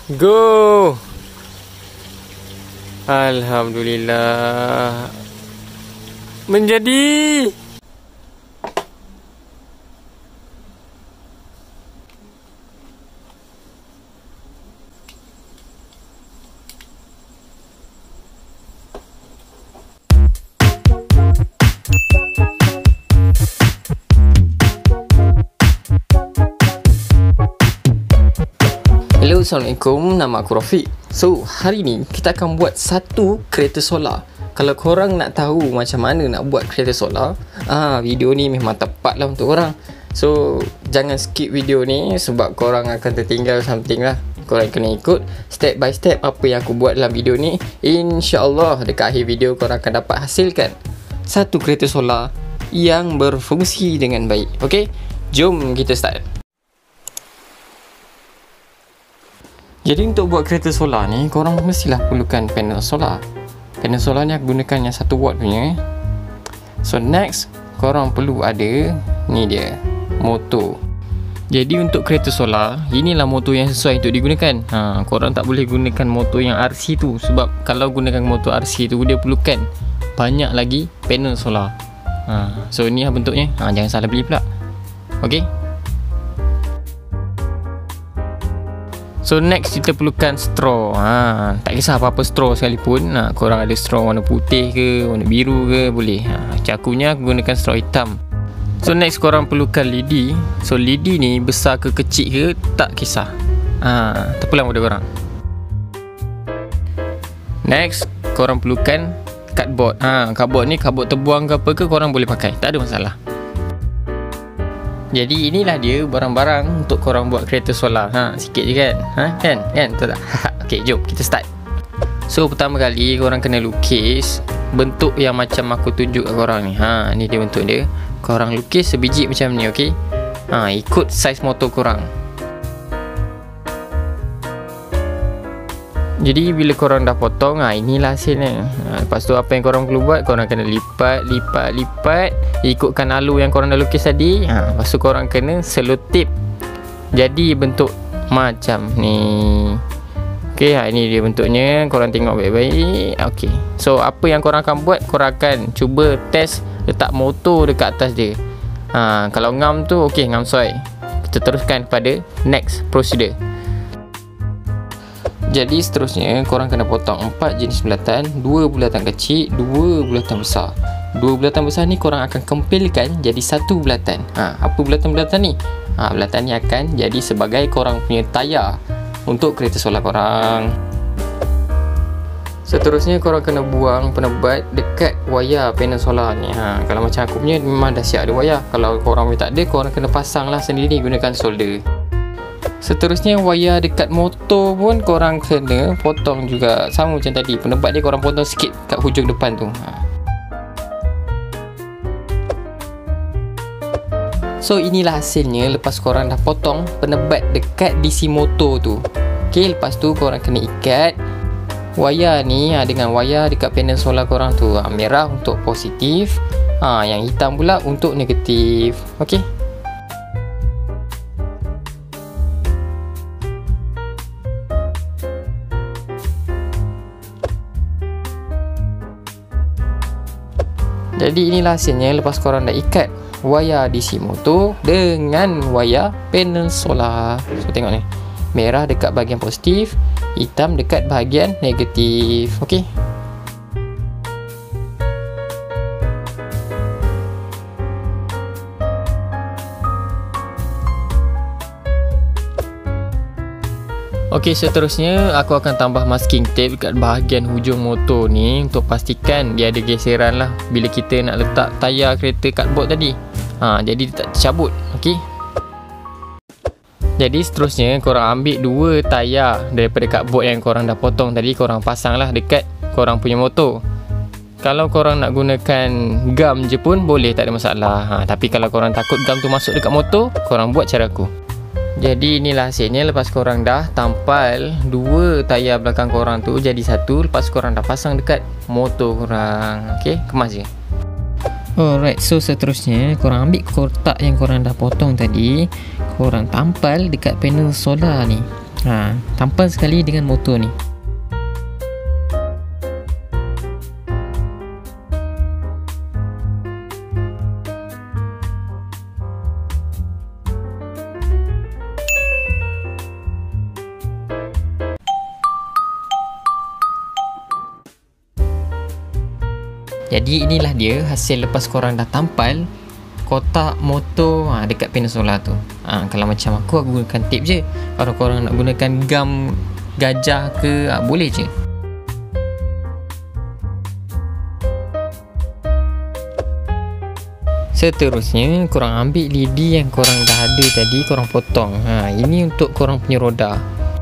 Go. Alhamdulillah. Menjadi. Hello, Assalamualaikum. Nama aku Rafiq. So, hari ni kita akan buat satu kereta solar. Kalau korang nak tahu macam mana nak buat kereta solar, video ni memang tepat lah untuk korang. So, jangan skip video ni sebab korang akan tertinggal something lah. Korang kena ikut step by step apa yang aku buat dalam video ni. InsyaAllah dekat akhir video korang akan dapat hasilkan satu kereta solar yang berfungsi dengan baik. Okay, jom kita start. Jadi untuk buat kereta solar ni, korang mestilah perlukan panel solar. Panel solar ni aku gunakan yang 1 watt punya. So next, korang perlu ada, ni dia, motor. Jadi untuk kereta solar, inilah motor yang sesuai untuk digunakan. Korang tak boleh gunakan motor yang RC tu. Sebab kalau gunakan motor RC tu, dia perlukan banyak lagi panel solar. So ni lah bentuknya, jangan salah beli pula. Okay. So next kita perlukan straw. Tak kisah apa-apa straw sekalipun. Korang ada straw warna putih ke, warna biru ke, boleh. Cakunya aku gunakan straw hitam. So next korang perlukan lidi. So lidi ni besar ke kecil ke tak kisah. Terpulang pada korang. Next korang perlukan cardboard. Cardboard ni cardboard terbuang ke apa ke korang boleh pakai, tak ada masalah. Jadi inilah dia barang-barang untuk korang buat kereta solar. Sikit je kan? Kan? Betul tak? Okay, jom kita start. So pertama kali korang kena lukis bentuk yang macam aku tunjuk kat korang ni. Ni dia bentuk dia. Korang lukis sebiji macam ni, okay? Ikut saiz motor korang. Jadi bila korang dah potong, inilah hasilnya. Lepas tu apa yang korang perlu buat, korang kena lipat, ikutkan alur yang korang dah lukis tadi. Lepas tu korang kena selotip jadi bentuk macam ni. Okay, ini dia bentuknya. Korang tengok baik-baik. Okay, so apa yang korang akan buat, korang akan cuba test letak motor dekat atas dia. Kalau ngam tu, okay, ngam sesuai. Kita teruskan pada next procedure. Jadi seterusnya korang kena potong 4 jenis bulatan, 2 bulatan kecil, 2 bulatan besar. 2 bulatan besar ni korang akan kempilkan jadi 1 bulatan. Apa bulatan-bulatan ni? Bulatan ni akan jadi sebagai korang punya tayar untuk kereta solar korang. Seterusnya korang kena buang penebat dekat wayar panel solar ni. Kalau macam aku punya memang dah siap ada wayar. Kalau korang punya tak ada, korang kena pasang lah sendiri gunakan solder. Seterusnya wayar dekat motor pun korang kena potong juga, sama macam tadi. Penebat dia korang potong sikit kat hujung depan tu. So inilah hasilnya lepas korang dah potong penebat dekat DC motor tu. Okay, lepas tu korang kena ikat wayar ni dengan wayar dekat panel solar korang tu. Merah untuk positif, yang hitam pula untuk negatif. Okay. Jadi inilah hasilnya lepas korang dah ikat wayar DC motor dengan wayar panel solar. So tengok ni, merah dekat bahagian positif, hitam dekat bahagian negatif. Okay. Okey, seterusnya aku akan tambah masking tape dekat bahagian hujung motor ni untuk pastikan dia ada geseran lah bila kita nak letak tayar kereta cardboard tadi. Jadi dia tak tercabut. Okey. Jadi seterusnya korang ambil 2 tayar daripada cardboard yang korang dah potong tadi, korang pasang lah dekat korang punya motor. Kalau korang nak gunakan gam je pun boleh, tak ada masalah. Tapi kalau korang takut gam tu masuk dekat motor, korang buat cara aku. Jadi inilah hasilnya lepas korang dah tampal 2 tayar belakang korang tu jadi 1. Lepas korang dah pasang dekat motor korang. Okay, kemas je. Alright, so seterusnya korang ambil kotak yang korang dah potong tadi, korang tampal dekat panel solar ni. Tampan sekali dengan motor ni. Jadi inilah dia hasil lepas korang dah tampal kotak motor dekat panel solar tu. Kalau macam aku gunakan tip je. Kalau korang nak gunakan gam gajah ke, boleh je. Seterusnya korang ambil lidi yang korang dah ada tadi, korang potong. Ini untuk korang punya roda.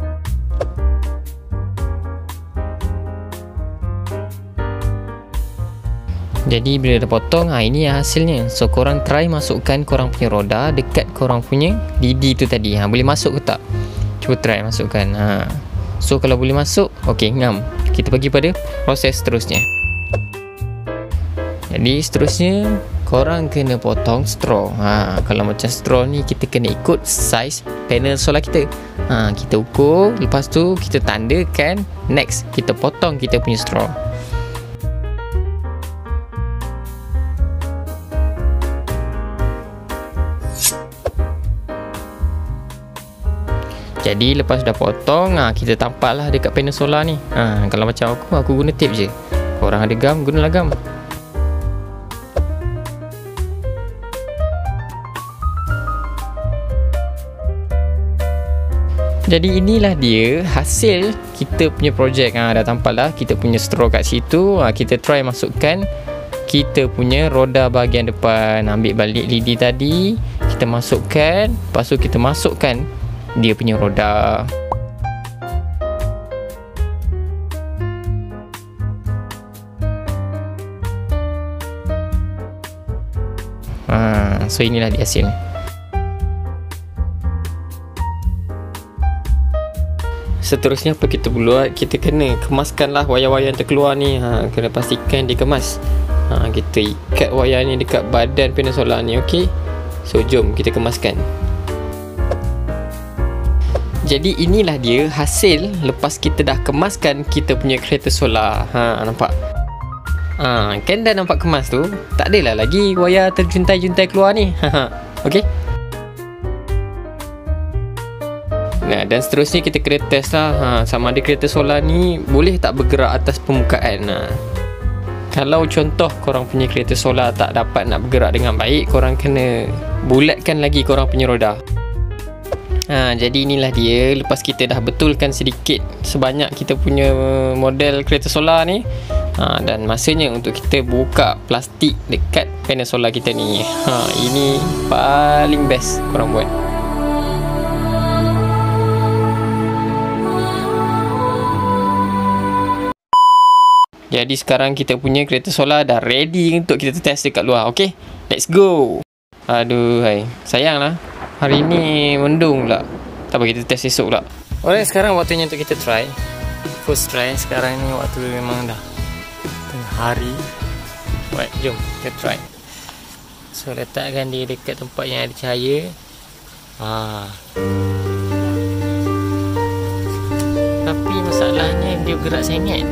Jadi bila dah potong, ini hasilnya. So korang try masukkan korang punya roda dekat korang punya lidi tu tadi. Boleh masuk ke tak? Cuba try masukkan. So kalau boleh masuk, okey, ngam. Kita pergi pada proses seterusnya. Jadi seterusnya korang kena potong straw. Kalau macam straw ni kita kena ikut saiz panel solar kita. Kita ukur, lepas tu kita tandakan next kita potong kita punya straw. Jadi lepas dah potong, kita tampaklah dekat panel solar ni. Kalau macam aku guna tip je. Korang ada gam, gunalah gam. Jadi inilah dia hasil kita punya projek. Dah tampak dah kita punya straw kat situ. Kita try masukkan kita punya roda bahagian depan. Ambil balik lidi tadi, kita masukkan. Lepas tu kita masukkan dia punya roda. So inilah dia hasilnya. Seterusnya apa kita buat? Kita kena kemaskanlah wayar-wayar yang terkeluar ni. Kena pastikan dikemas. Kita ikat wayar ni dekat badan panel solar ni. Okey. So jom kita kemaskan. Jadi inilah dia hasil lepas kita dah kemaskan kita punya kereta solar. Nampak? Kan dah nampak kemas tu. Tak adalah lagi wayar terjuntai-juntai keluar ni. Okey. Dan seterusnya kita kena test lah. Sama ada kereta solar ni boleh tak bergerak atas permukaan. Kalau contoh korang punya kereta solar tak dapat nak bergerak dengan baik, korang kena bulatkan lagi korang punya roda. Jadi inilah dia. Lepas kita dah betulkan sedikit sebanyak kita punya model kereta solar ni, dan masanya untuk kita buka plastik dekat panel solar kita ni. Ini paling best korang buat. Jadi sekarang kita punya kereta solar dah ready untuk kita test dekat luar. Okay, let's go. Aduh, sayanglah hari ni mendung pula. Tak apa, kita test esok pula. Alright, sekarang waktunya untuk kita try. First try. Sekarang ni waktu memang dah tengah hari. Alright, jom kita try. So letakkan dia dekat tempat yang ada cahaya. Tapi masalahnya dia bergerak sangat.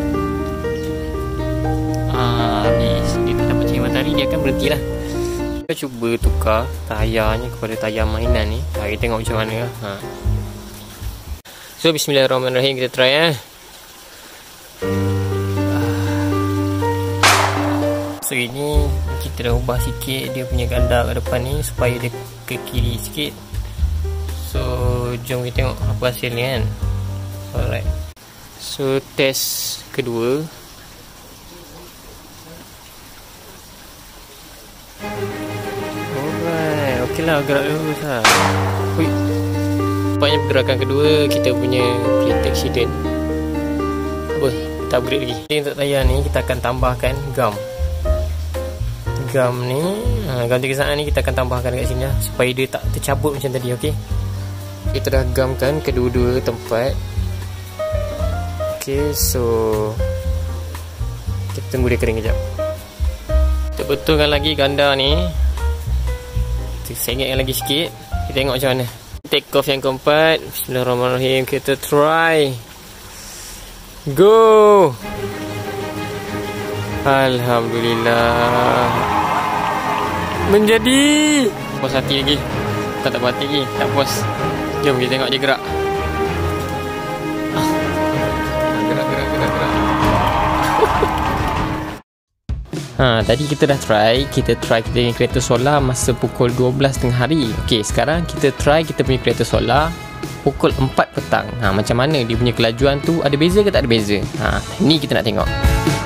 Habis dia tak dapat cahaya matahari, dia akan berhenti lah. Kita cuba tukar tayarnya kepada tayar mainan ni. Kita tengok macam mana lah. So bismillahirrahmanirrahim, kita try . So ini kita dah ubah sikit dia punya ganda kat depan ni supaya dia ke kiri sikit. So jom kita tengok apa hasilnya kan. Alright. So test kedua. Alright, okey lah, gerak lurus lah. Hui. Nampaknya pergerakan kedua kita punya create accident. Apa? Kita upgrade lagi. Untuk tayar ni kita akan tambahkan gam. Gam ni, gam 3 ni kita akan tambahkan dekat sini lah, supaya dia tak tercabut macam tadi. Okey. Kita dah gamkan kedua-dua tempat. Okey, so kita tunggu dia kering kejap. Kita betulkan lagi ganda ni. Kita sengitkan lagi sikit. Kita tengok macam mana. Take off yang keempat. Bismillahirrahmanirrahim. Kita try. Go. Alhamdulillah. Menjadi. Puas hati lagi. Tak puas hati lagi. Tak puas. Jom kita tengok dia gerak. Gerak. Tadi kita dah try. Kita punya kereta solar masa pukul 12 tengah hari. Okey, sekarang kita try kita punya kereta solar pukul 4 petang. Macam mana dia punya kelajuan tu? Ada beza ke tak ada beza? Ni kita nak tengok.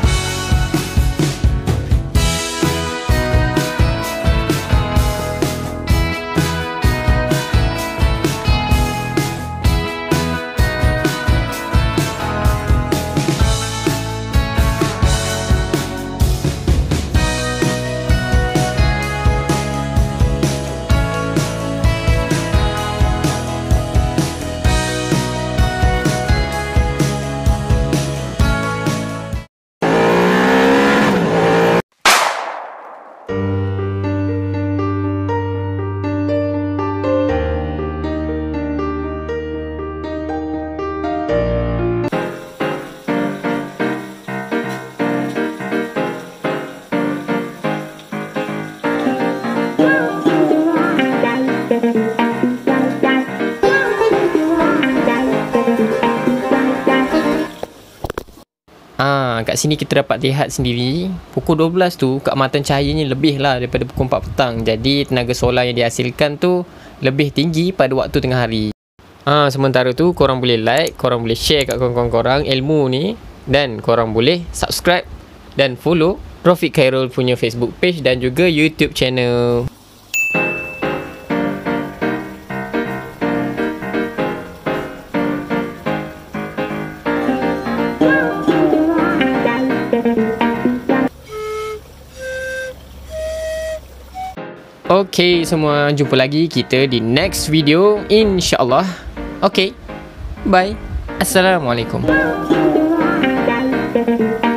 Kat sini kita dapat lihat sendiri pukul 12 tu keamatan cahayanya lebih lah daripada pukul 4 petang. Jadi tenaga solar yang dihasilkan tu lebih tinggi pada waktu tengah hari. Sementara tu korang boleh like, korang boleh share kat kawan-kawan korang ilmu ni, dan korang boleh subscribe dan follow Rafiq Khairul punya Facebook page dan juga YouTube channel. Okay, semua, jumpa lagi kita di next video insyaAllah. Okay, bye. Assalamualaikum.